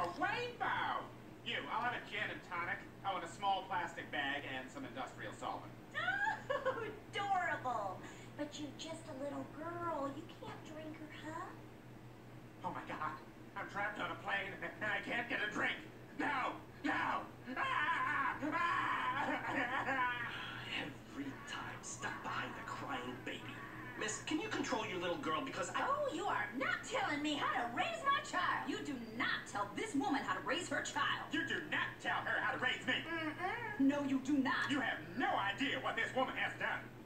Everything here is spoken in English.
rainbow! I'll have a gin and tonic. Oh, and a small plastic bag and some industrial solvent. Oh, adorable. But you're just a little girl. You can't drink her, huh? Oh my God, I'm trapped on a plane and I can't get a drink. No! No! Every time, stuck behind the crying baby. Miss, can you control your little girl because Oh, you are not telling me how to raise my child. You do not tell this woman how to raise her child. You do not tell her how to raise me. No, you do not. You have no idea what this woman has done.